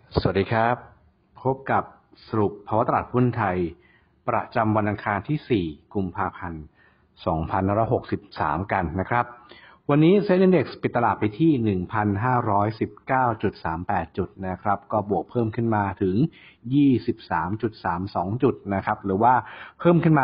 สวัสดีครับพบกับสรุปภาวะตลาดหุ้นไทยประจำวันอังคารที่ 4 กุมภาพันธ์ 2563 กันนะครับวันนี้เซ็นดี Index ปิดตลาดไปที่ 1,519.38 จุดนะครับก็บวกเพิ่มขึ้นมาถึง 23.32 จุดนะครับหรือว่าเพิ่มขึ้นมา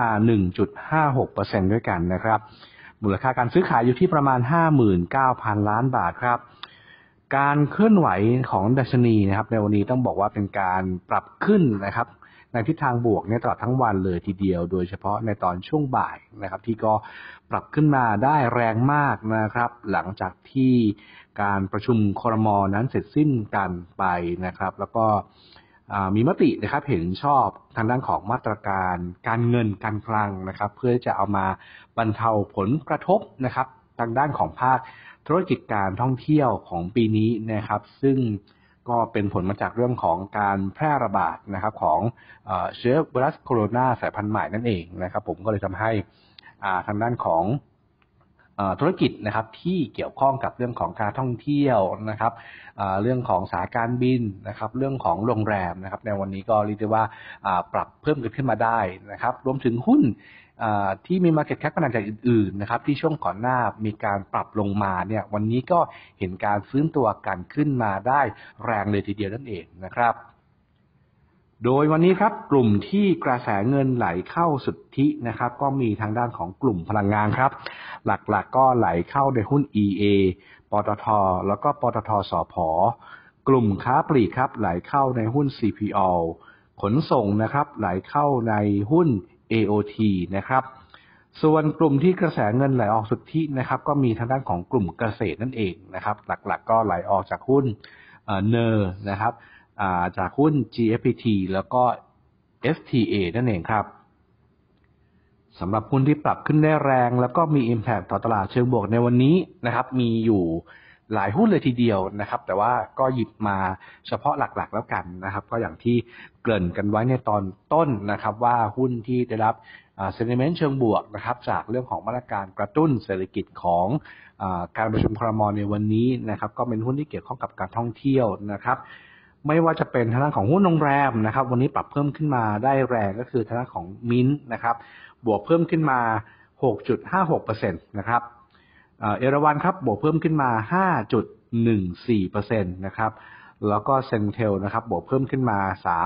1.56% ด้วยกันนะครับมูลค่าการซื้อขายอยู่ที่ประมาณ 59,000 ล้านบาทครับการเคลื่อนไหวของดัชนีนะครับในวันนี้ต้องบอกว่าเป็นการปรับขึ้นนะครับในทิศทางบวกตลอดทั้งวันเลยทีเดียวโดยเฉพาะในตอนช่วงบ่ายนะครับที่ก็ปรับขึ้นมาได้แรงมากนะครับหลังจากที่การประชุมครม.นั้นเสร็จสิ้นกันไปนะครับแล้วก็มีมตินะครับเห็นชอบทางด้านของมาตรการการเงินการคลังนะครับเพื่อจะเอามาบรรเทาผลกระทบนะครับทางด้านของภาคธุรกิจการท่องเที่ยวของปีนี้นะครับซึ่งก็เป็นผลมาจากเรื่องของการแพร่ระบาดนะครับของเชื้อไวรัสโคโรนาสายพันธุ์ใหม่นั่นเองนะครับผมก็เลยทำให้ทางด้านของธุรกิจนะครับที่เกี่ยวข้องกับเรื่องของการท่องเที่ยวนะครับเรื่องของสายการบินนะครับเรื่องของโรงแรมนะครับในวันนี้ก็เรียกได้ว่าปรับเพิ่มขึ้นมาได้นะครับรวมถึงหุ้นที่มี market cap ขนาดใหญ่อื่นๆนะครับที่ช่วงก่อนหน้ามีการปรับลงมาเนี่ยวันนี้ก็เห็นการฟื้นตัวกันขึ้นมาได้แรงเลยทีเดียวนั่นเองนะครับโดยวันนี้ครับกลุ่มที่กระแสเงินไหลเข้าสุทธินะครับก็มีทางด้านของกลุ่มพลังงานครับหลักๆก็ไหลเข้าในหุ้น EA ปตท.แล้วก็ปตท.สผ.กลุ่มค้าปลีกครับไหลเข้าในหุ้น CPO ขนส่งนะครับไหลเข้าในหุ้น AOT นะครับส่วนกลุ่มที่กระแสเงินไหลออกสุทธินะครับก็มีทางด้านของกลุ่มเกษตรนั่นเองนะครับหลักๆก็ไหลออกจากหุ้นเนอร์นะครับจากหุ้น GFPT แล้วก็ STA นั่นเองครับสำหรับหุ้นที่ปรับขึ้นได้แรงแล้วก็มี impact ต่อตลาดเชิงบวกในวันนี้นะครับมีอยู่หลายหุ้นเลยทีเดียวนะครับแต่ว่าก็หยิบมาเฉพาะหลักๆแล้วกันนะครับก็อย่างที่เกริ่นกันไว้ในตอนต้นนะครับว่าหุ้นที่ได้รับsentiment เชิงบวกนะครับจากเรื่องของมาตรการกระตุ้นเศรษฐกิจของการประชุมครม.ในวันนี้นะครับก็เป็นหุ้นที่เกี่ยวข้องกับการท่องเที่ยวนะครับไม่ว่าจะเป็นทางด้านของหุ้นโรงแรมนะครับวันนี้ปรับเพิ่มขึ้นมาได้แรงก็คือทางด้านของมิ้นท์นะครับบวกเพิ่มขึ้นมา 6.56% นะครับเอราวัณครับบวกเพิ่มขึ้นมา 5.14% นะครับแล้วก็เซนเทลนะครับบวกเพิ่มขึ้นมา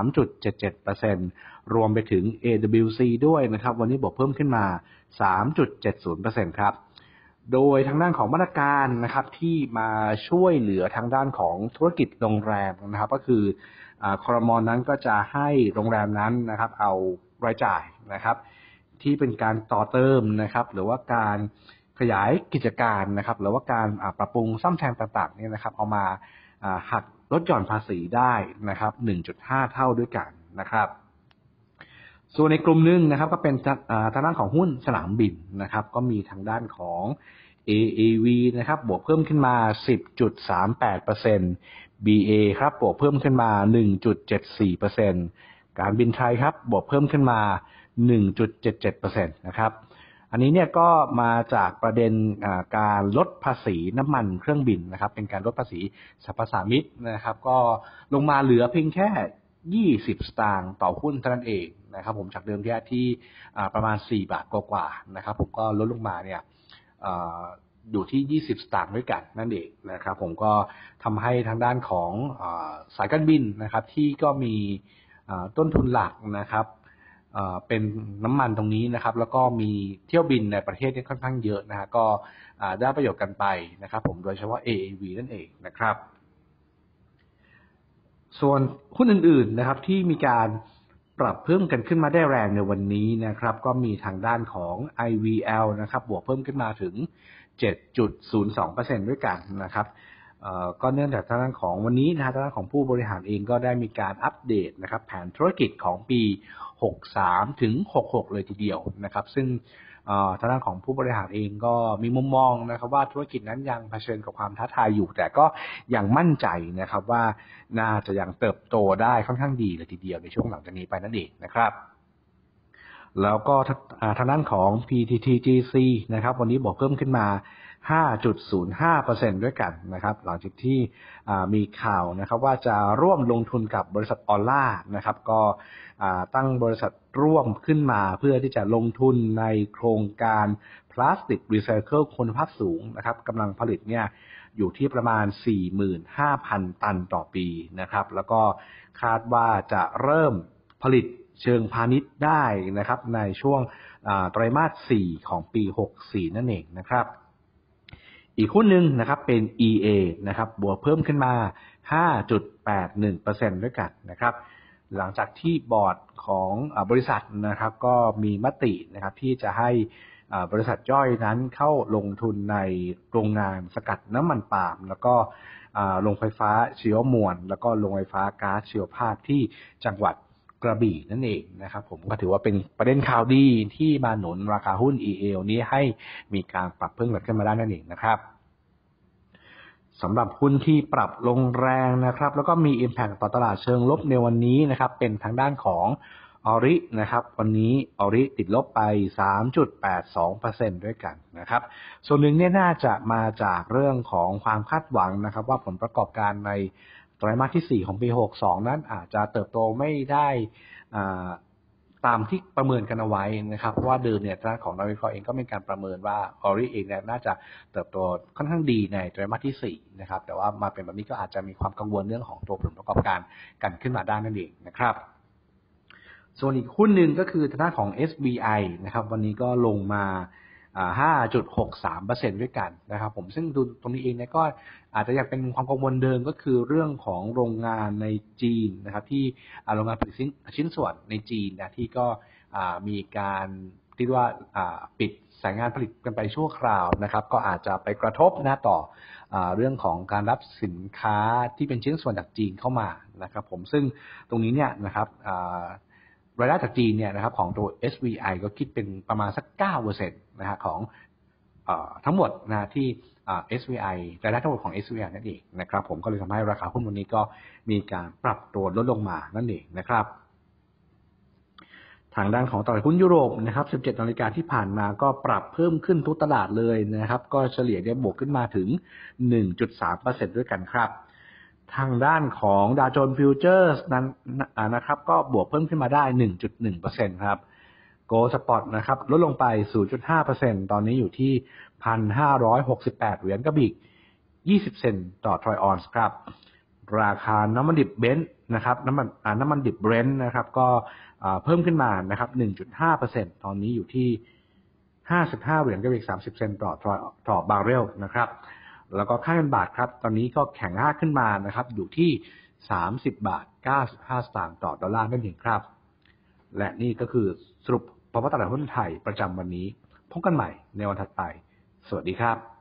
3.77% รวมไปถึง AWC ด้วยนะครับวันนี้บวกเพิ่มขึ้นมา 3.70% ครับโดยทางด้านของมาตรการนะครับที่มาช่วยเหลือทางด้านของธุรกิจโรงแรมนะครับก็คือครม.นั้นก็จะให้โรงแรมนั้นนะครับเอารายจ่ายนะครับที่เป็นการต่อเติมนะครับหรือว่าการขยายกิจการนะครับหรือว่าการปรับปรุงซ่อมแซมต่างๆเนี่ยนะครับเอามาหักลดหย่อนภาษีได้นะครับ 1.5 เท่าด้วยกันนะครับส่วนในกลุ่มนึงนะครับก็เป็นทางด้านของหุ้นสนามบินนะครับก็มีทางด้านของ AAV นะครับบวกเพิ่มขึ้นมา 10.38% BA ครับบวกเพิ่มขึ้นมา 1.74% การบินไทยครับบวกเพิ่มขึ้นมา 1.77% นะครับอันนี้เนี่ยก็มาจากประเด็นการลดภาษีน้ำมันเครื่องบินนะครับเป็นการลดภาษีสรรพสามิตนะครับก็ลงมาเหลือเพียงแค่20 สตางค์ต่อหุ้นเท่านั้นเองนะครับผมจากเดิมที่ประมาณ4 บาทกว่าๆนะครับผมก็ลดลงมาเนี่ยอยู่ที่20 สตางค์ด้วยกันนั่นเองนะครับผมก็ทำให้ทางด้านของสายการบินนะครับที่ก็มีต้นทุนหลักนะครับเป็นน้ำมันตรงนี้นะครับแล้วก็มีเที่ยวบินในประเทศที่ค่อนข้างเยอะนะฮะก็ได้ประโยชน์กันไปนะครับผมโดยเฉพาะ AAV นั่นเองนะครับส่วนหุ้นอื่นๆนะครับที่มีการปรับเพิ่มกันขึ้นมาได้แรงในวันนี้นะครับก็มีทางด้านของ IVL นะครับบวกเพิ่มขึ้นมาถึง 7.02% ด้วยกันนะครับก็เนื่องจากทางด้านของวันนี้นะฮะทางด้านของผู้บริหารเองก็ได้มีการอัปเดตนะครับแผนธุรกิจของปี63ถึง66เลยทีเดียวนะครับซึ่งทางด้านของผู้บริหารเองก็มีมุมมองนะครับว่าธุรกิจนั้นยังเผชิญกับความท้าทายอยู่แต่ก็ยังมั่นใจนะครับว่าน่าจะยังเติบโตได้ค่อนข้างดีเลยทีเดียวในช่วงหลังจากนี้ไปนั่นเองนะครับแล้วก็ทางด้านของ PTTGC นะครับวันนี้บวกเพิ่มขึ้นมา 5.05% ด้วยกันนะครับหลังจากที่มีข่าวนะครับว่าจะร่วมลงทุนกับบริษัทออลล่านะครับก็ตั้งบริษัทร่วมขึ้นมาเพื่อที่จะลงทุนในโครงการพลาสติกรีไซเคิลคุณภาพสูงนะครับกำลังผลิตเนี่ยอยู่ที่ประมาณ 45,000 ตันต่อปีนะครับแล้วก็คาดว่าจะเริ่มผลิตเชิงพาณิชย์ได้นะครับในช่วงไตรมาส 4 ของปี 64 นั่นเองนะครับอีกหุ้นหนึ่งนะครับเป็น EA นะครับบวกเพิ่มขึ้นมา 5.81% ด้วยกันนะครับหลังจากที่บอร์ดของบริษัทนะครับก็มีมตินะครับที่จะให้บริษัทย่อยนั้นเข้าลงทุนในโรงงานสกัดน้ำมันปาล์มแล้วก็โรงไฟฟ้าชีวมวลแล้วก็โรงไฟฟ้าก๊าซชีวภาพที่จังหวัดกระบี่นั่นเองนะครับผมก็ถือว่าเป็นประเด็นข่าวดีที่มาหนุนราคาหุ้น EA นี้ให้มีการปรับเพิ่มขึ้นมาได้นั่นเองนะครับสำหรับหุ้นที่ปรับลงแรงนะครับแล้วก็มี impact ต่อตลาดเชิงลบในวันนี้นะครับเป็นทางด้านของออรินะครับวันนี้ออริติดลบไป 3.82% ด้วยกันนะครับส่วนหนึ่งเนี่ยน่าจะมาจากเรื่องของความคาดหวังนะครับว่าผลประกอบการในไตรมาสที่ 4 ของปี 62 นั้นอาจจะเติบโตไม่ได้ตามที่ประเมินกันเอาไว้นะครับเพราะว่าเดิมเนี่ยทางของนักวิเคราะห์เองก็มีการประเมินว่าออริเองเนี่ยน่าจะเติบโตค่อนข้างดีในไตรมาสที่ 4 นะครับแต่ว่ามาเป็นแบบนี้ก็อาจจะมีความกังวลเรื่องของตัวผลประกอบการกันขึ้นมาได้นั่นเองนะครับส่วนอีกหุ้นหนึ่งก็คือทางด้านของ SBI นะครับวันนี้ก็ลงมา5.63% ด้วยกันนะครับผมซึ่งดูตรงนี้เองเนี่ยก็อาจจะยังเป็นความกังวลเดิมก็คือเรื่องของโรงงานในจีนนะครับที่โรงงานผลิตชิ้นส่วนในจีนนะที่ก็มีการที่ว่าปิดสายงานผลิตกันไปชั่วคราวนะครับก็อาจจะไปกระทบนะต่อเรื่องของการรับสินค้าที่เป็นชิ้นส่วนจากจีนเข้ามานะครับผมซึ่งตรงนี้เนี่ยนะครับรายได้จากจีนเนี่ยนะครับของตัว SVI ก็คิดเป็นประมาณสัก 9% นะฮะของทั้งหมดนะที่SVI รายได้ทั้งหมดของ SVI นั่นเองนะครับผมก็เลยทำให้ราคาหุ้นวันนี้ก็มีการปรับตัวลดลงมานั่นเองนะครับทางด้านของตลาดหุ้นยุโรปนะครับ 17 นาฬิกาที่ผ่านมาก็ปรับเพิ่มขึ้นทุกตลาดเลยนะครับก็เฉลี่ยได้บวกขึ้นมาถึง 1.3% ด้วยกันครับทางด้านของดาวโจนส์ฟิวเจอร์สนั้นนะครับก็บวกเพิ่มขึ้นมาได้ 1.1% ครับโกลด์สปอตนะครับลดลงไป 0.5% ตอนนี้อยู่ที่ 1,568 เหรียญกับอีก20 เซนต์ต่อทรอยออนซ์ครับราคาน้ำมันดิบเบนซ์นะครับน้ำมันดิบเบรนท์นะครับก็เพิ่มขึ้นมานะครับ 1.5% ตอนนี้อยู่ที่55เหรียญกับอีก30 เซนต์ต่อบาร์เรลนะครับแล้วก็ค่าเงินบาทครับตอนนี้ก็แข็งค่าขึ้นมานะครับอยู่ที่30.95 บาทต่อดอลลาร์นั่นเองครับและนี่ก็คือสรุปภาวะตลาดหุ้นไทยประจำวันนี้พบกันใหม่ในวันถัดไปสวัสดีครับ